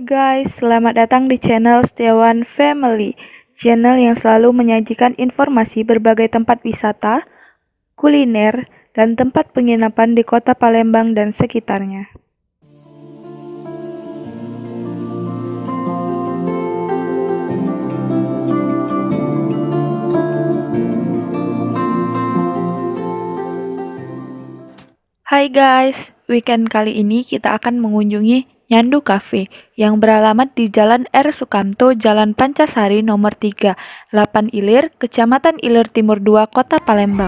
guys, selamat datang di channel Setiawan Family, channel yang selalu menyajikan informasi berbagai tempat wisata, kuliner, dan tempat penginapan di kota Palembang dan sekitarnya. Hai guys, weekend kali ini kita akan mengunjungi Nyandu Cafe yang beralamat di Jalan R. Sukamto, Jalan Pancasari nomor 3, 8 Ilir, Kecamatan Ilir Timur 2, Kota Palembang.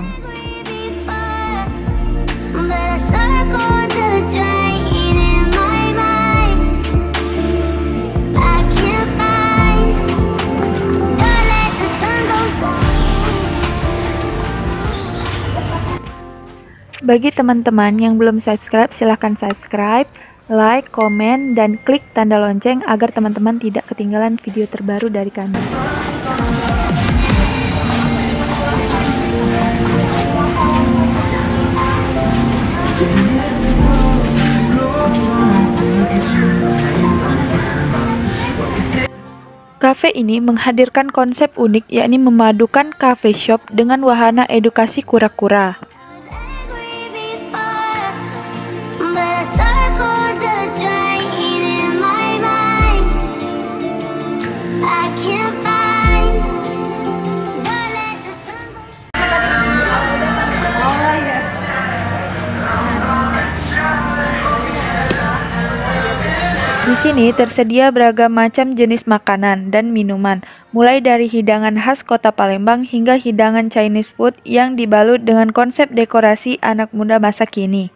Bagi teman-teman yang belum subscribe, silahkan subscribe, like, komen, dan klik tanda lonceng agar teman-teman tidak ketinggalan video terbaru dari kami. Cafe ini menghadirkan konsep unik, yakni memadukan cafe shop dengan wahana edukasi kura-kura. Di sini tersedia beragam macam jenis makanan dan minuman, mulai dari hidangan khas kota Palembang hingga hidangan Chinese food yang dibalut dengan konsep dekorasi anak muda masa kini.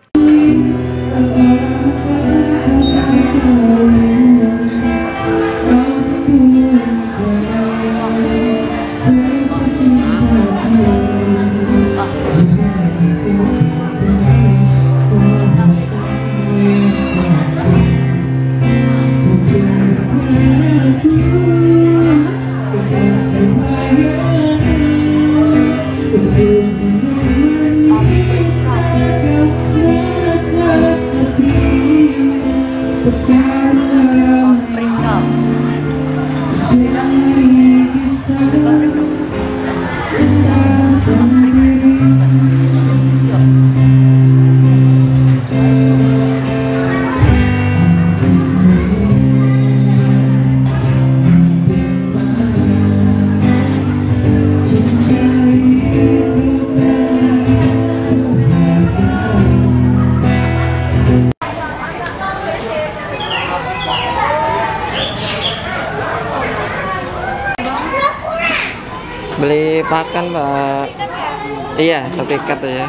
Beli pakan, Pak. Iya, satu ikat aja.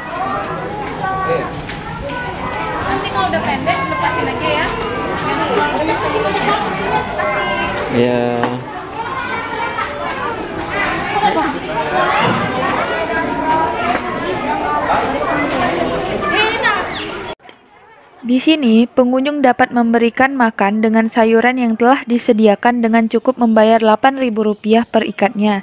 Nanti kalau udah pendek lepasin aja ya. Yang keluar Iya. Di sini, pengunjung dapat memberikan makan dengan sayuran yang telah disediakan dengan cukup membayar Rp8.000 per ikatnya.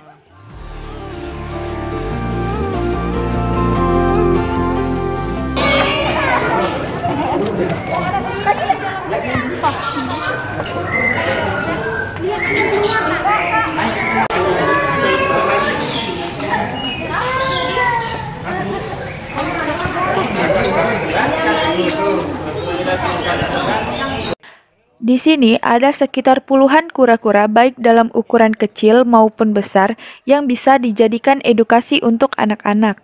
Di sini ada sekitar puluhan kura-kura baik dalam ukuran kecil maupun besar yang bisa dijadikan edukasi untuk anak-anak.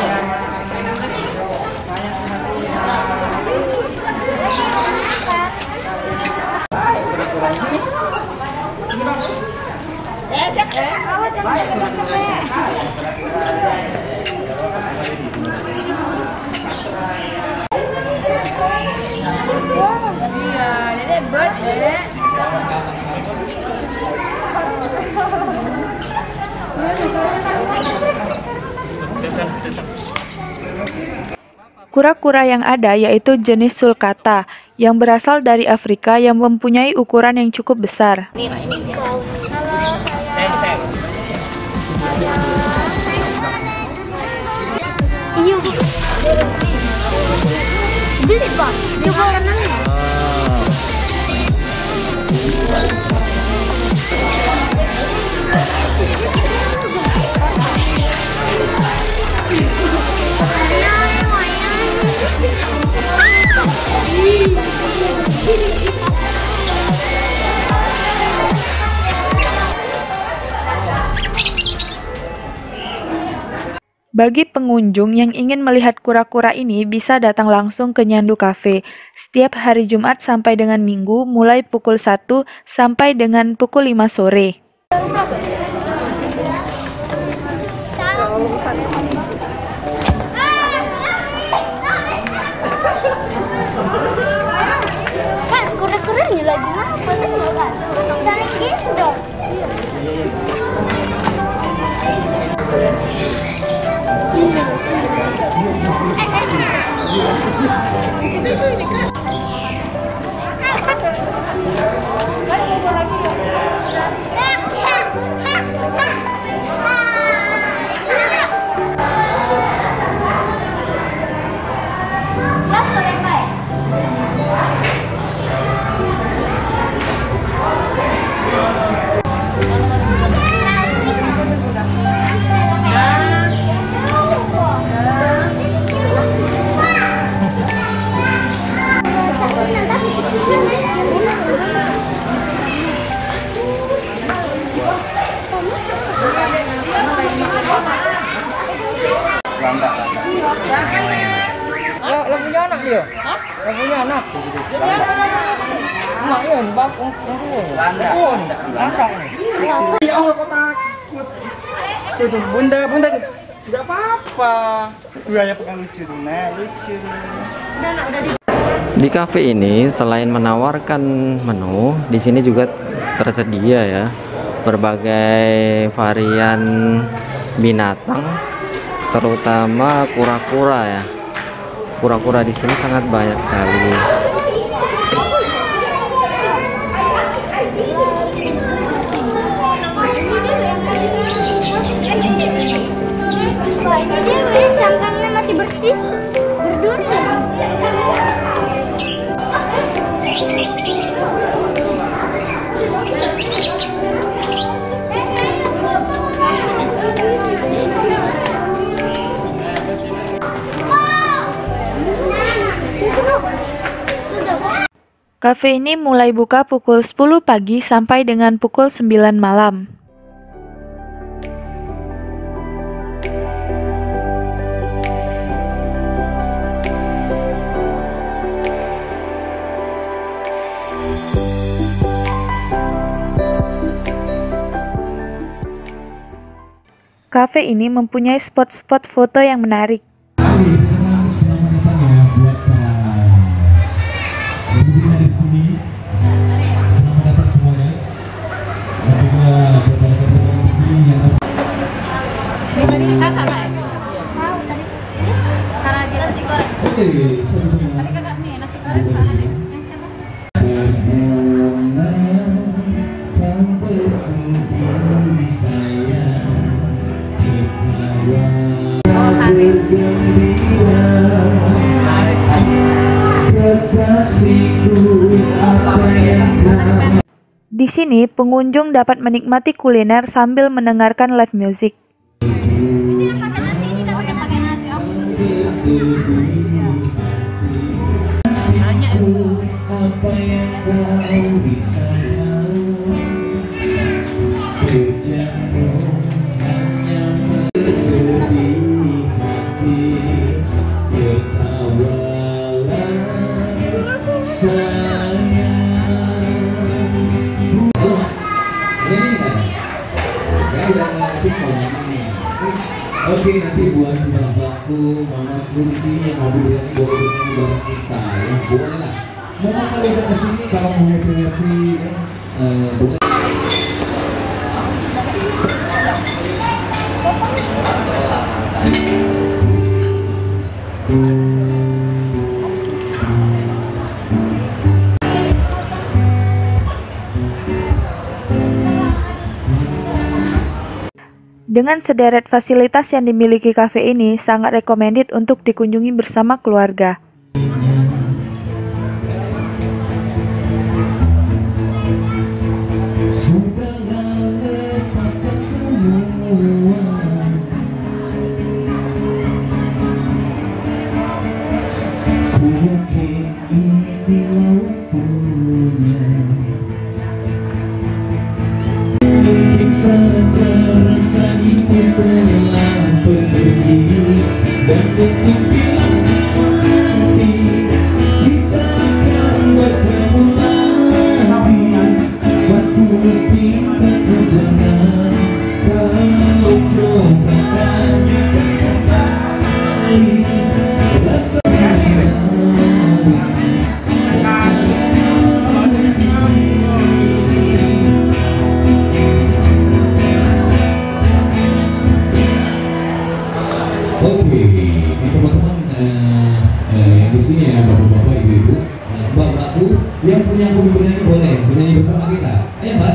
Kura-kura yang ada yaitu jenis sulcata yang berasal dari Afrika yang mempunyai ukuran yang cukup besar. beli Pak, coba renangnya. Bagi pengunjung yang ingin melihat kura-kura ini bisa datang langsung ke Nyandu Cafe setiap hari Jumat sampai dengan Minggu mulai pukul 1 sampai dengan pukul 5 sore. Kan kura-kuranya lagi ngapa nih kan? Saling gitu dong. Lo punya anak dia? Lo punya anak? Anaknya yang bakung Landa nih. Ya Allah, kok takut? Tuh, bunda, tidak apa-apa. Tuh ayah pegang lucu tuh, nah lucu. Di kafe ini selain menawarkan menu, di sini juga tersedia ya berbagai varian binatang, terutama kura-kura ya. Kura-kura di sini sangat banyak sekali. Ini dia cangkangnya masih bersih, berduri. Kafe ini mulai buka pukul 10 pagi sampai dengan pukul 9 malam. Kafe ini mempunyai spot-spot foto yang menarik. Tadi kakak lah ya? Mau tadi. Karena dia nasi goreng. Tadi kakak nih nasi goreng karena dia yang siapa? Oh, Haris. Di sini pengunjung dapat menikmati kuliner sambil mendengarkan live music. Ini yang pakai nasi, ini tidak pakai nasi. Oh. Banyak itu. Oke, nanti buat bapakku, mama semua di sini yang mau bernyanyi boleh bernyanyi bareng kita ya, boleh lah. Mama kali udah kesini kalau mau happy ya, boleh. Dengan sederet fasilitas yang dimiliki kafe ini, sangat recommended untuk dikunjungi bersama keluarga. Saja rasa itu telah pergi. bersama kita. Ayo Mbak.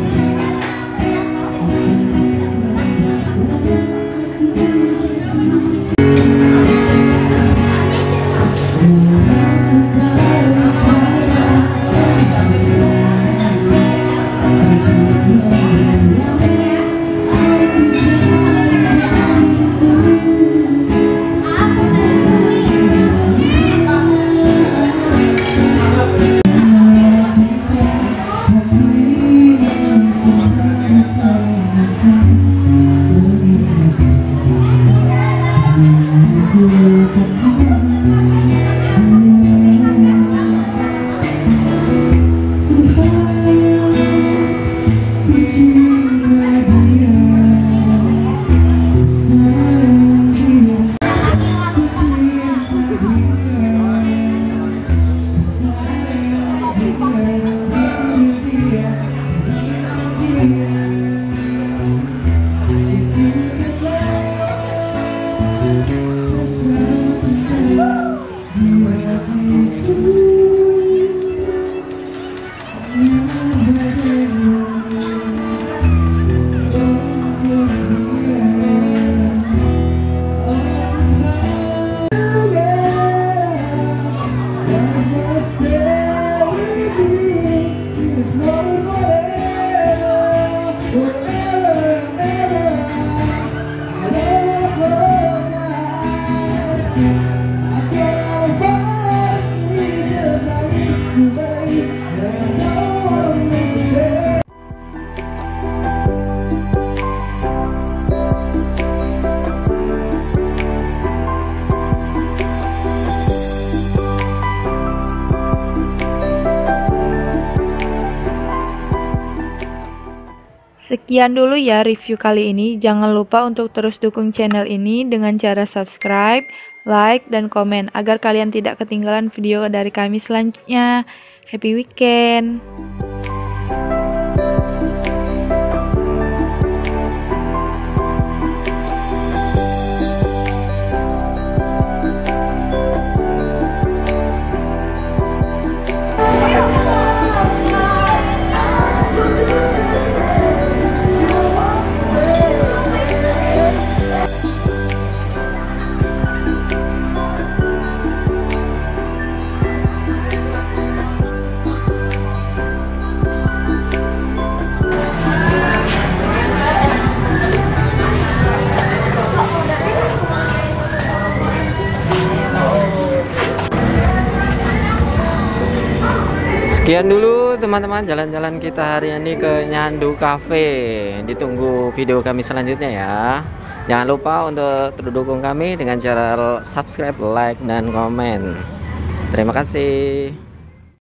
Sekian dulu ya review kali ini. Jangan lupa untuk terus dukung channel ini dengan cara subscribe, like, dan komen agar kalian tidak ketinggalan video dari kami selanjutnya. Happy weekend! Sekian dulu teman-teman jalan-jalan kita hari ini ke Nyandu Cafe. Ditunggu video kami selanjutnya ya. Jangan lupa untuk terus dukung kami dengan cara subscribe, like, dan komen. Terima kasih.